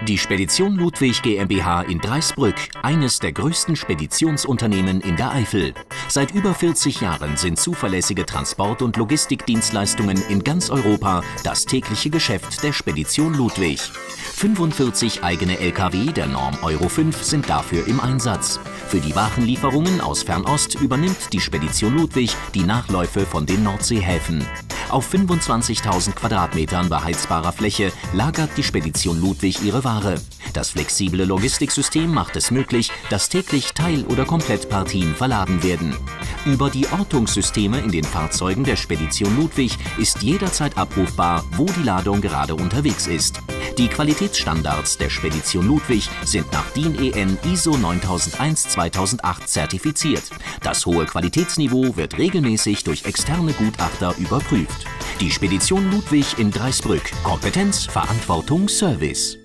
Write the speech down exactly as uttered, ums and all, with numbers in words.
Die Spedition Ludwig GmbH in Dreisbrück, eines der größten Speditionsunternehmen in der Eifel. Seit über vierzig Jahren sind zuverlässige Transport- und Logistikdienstleistungen in ganz Europa das tägliche Geschäft der Spedition Ludwig. fünfundvierzig eigene L K W der Norm Euro fünf sind dafür im Einsatz. Für die Warenlieferungen aus Fernost übernimmt die Spedition Ludwig die Nachläufe von den Nordseehäfen. Auf fünfundzwanzigtausend Quadratmetern beheizbarer Fläche lagert die Spedition Ludwig ihre Ware. Das flexible Logistiksystem macht es möglich, dass täglich Teil- oder Komplettpartien verladen werden. Über die Ortungssysteme in den Fahrzeugen der Spedition Ludwig ist jederzeit abrufbar, wo die Ladung gerade unterwegs ist. Die Qualitätsstandards der Spedition Ludwig sind nach D I N E N I S O neuntausendeins zweitausendacht zertifiziert. Das hohe Qualitätsniveau wird regelmäßig durch externe Gutachter überprüft. Die Spedition Ludwig in Dreisbrück. Kompetenz, Verantwortung, Service.